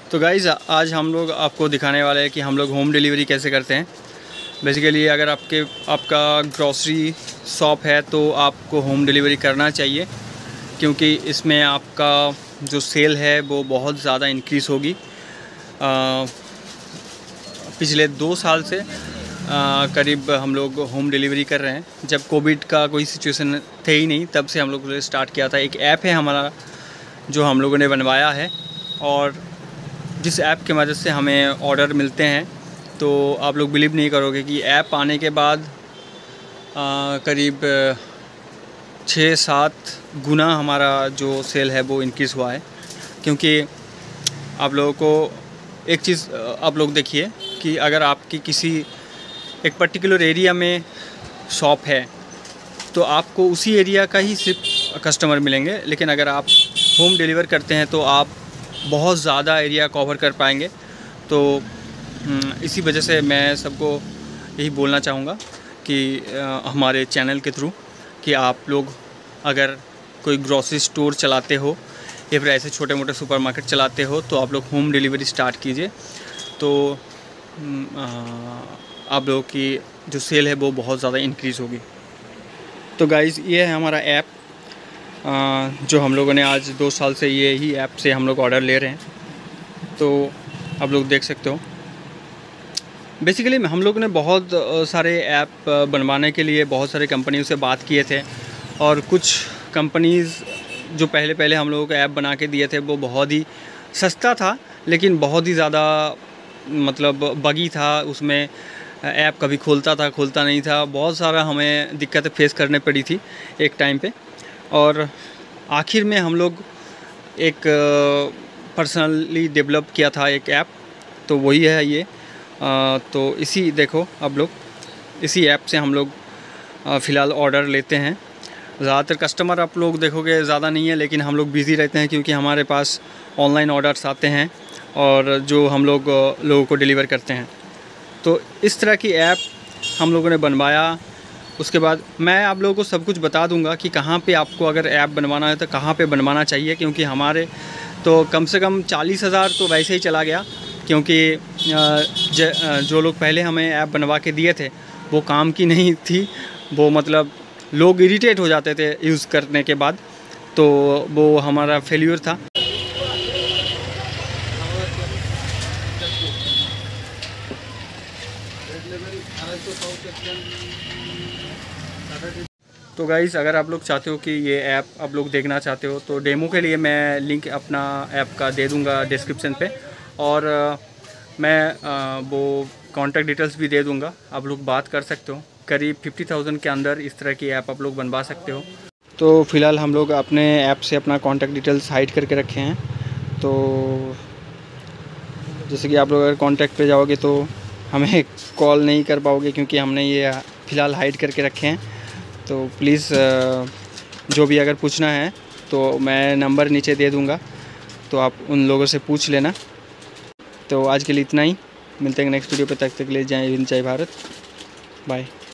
तो गाइज़ आज हम लोग आपको दिखाने वाले हैं कि हम लोग होम डिलीवरी कैसे करते हैं। बेसिकली अगर आपका ग्रॉसरी शॉप है तो आपको होम डिलीवरी करना चाहिए, क्योंकि इसमें आपका जो सेल है वो बहुत ज़्यादा इंक्रीज़ होगी। पिछले 2 साल से करीब हम लोग होम डिलीवरी कर रहे हैं। जब कोविड का कोई सिचुएशन थे ही नहीं, तब से हम लोग स्टार्ट किया था। एक ऐप है हमारा जो हम लोगों ने बनवाया है, और जिस ऐप की मदद से हमें ऑर्डर मिलते हैं, तो आप लोग बिलीव नहीं करोगे कि ऐप आने के बाद करीब 6-7 गुना हमारा जो सेल है वो इंक्रीज़ हुआ है। क्योंकि आप लोगों को एक चीज़ आप लोग देखिए कि अगर आपकी किसी एक पर्टिकुलर एरिया में शॉप है तो आपको उसी एरिया का ही सिर्फ कस्टमर मिलेंगे, लेकिन अगर आप होम डिलीवर करते हैं तो आप बहुत ज़्यादा एरिया कवर कर पाएंगे। तो इसी वजह से मैं सबको यही बोलना चाहूँगा कि हमारे चैनल के थ्रू कि आप लोग अगर कोई ग्रॉसरी स्टोर चलाते हो या फिर ऐसे छोटे मोटे सुपरमार्केट चलाते हो तो आप लोग होम डिलीवरी स्टार्ट कीजिए। तो आप लोगों की जो सेल है वो बहुत ज़्यादा इंक्रीज़ होगी। तो गाइज़ ये है हमारा ऐप, जो हम लोगों ने आज 2 साल से ये ही ऐप से हम लोग ऑर्डर ले रहे हैं। तो आप लोग देख सकते हो, बेसिकली हम लोग ने बहुत सारे ऐप बनवाने के लिए बहुत सारे कंपनियों से बात किए थे, और कुछ कंपनीज़ जो पहले हम लोगों को ऐप बना के दिए थे वो बहुत ही सस्ता था, लेकिन बहुत ही ज़्यादा मतलब बगी था। उसमें ऐप कभी खुलता नहीं था। बहुत सारा हमें दिक्कतें फेस करने पड़ी थी एक टाइम पे, और आखिर में हम लोग एक पर्सनली डेवलप किया था एक ऐप, तो वही है ये। तो इसी देखो आप लोग, इसी ऐप से हम लोग फ़िलहाल ऑर्डर लेते हैं। ज़्यादातर कस्टमर आप लोग देखोगे ज़्यादा नहीं है, लेकिन हम लोग बिज़ी रहते हैं क्योंकि हमारे पास ऑनलाइन ऑर्डर्स आते हैं और जो हम लोगों को डिलीवर करते हैं। तो इस तरह की ऐप हम लोगों ने बनवाया। उसके बाद मैं आप लोगों को सब कुछ बता दूंगा कि कहाँ पे आपको अगर ऐप बनवाना है तो कहाँ पे बनवाना चाहिए, क्योंकि हमारे तो कम से कम 40,000 तो वैसे ही चला गया, क्योंकि जो लोग पहले हमें ऐप बनवा के दिए थे वो काम की नहीं थी। वो मतलब लोग इरिटेट हो जाते थे यूज़ करने के बाद, तो वो हमारा फेल्यूर था। तो गाइज़ अगर आप लोग चाहते हो कि ये ऐप आप लोग देखना चाहते हो तो डेमो के लिए मैं लिंक अपना ऐप का दे दूंगा डिस्क्रिप्शन पे, और मैं वो कॉन्टैक्ट डिटेल्स भी दे दूंगा। आप लोग बात कर सकते हो। करीब 50,000 के अंदर इस तरह की ऐप आप लोग बनवा सकते हो। तो फ़िलहाल हम लोग अपने ऐप से अपना कॉन्टैक्ट डिटेल्स हाइड करके रखे हैं। तो जैसे कि आप लोग अगर कॉन्टैक्ट पे जाओगे तो हमें कॉल नहीं कर पाओगे, क्योंकि हमने ये फ़िलहाल हाइड करके रखे हैं। तो प्लीज़ जो भी अगर पूछना है तो मैं नंबर नीचे दे दूँगा, तो आप उन लोगों से पूछ लेना। तो आज के लिए इतना ही, मिलते हैं नेक्स्ट वीडियो पे। तक के लिए जय हिंद, जय भारत, बाय।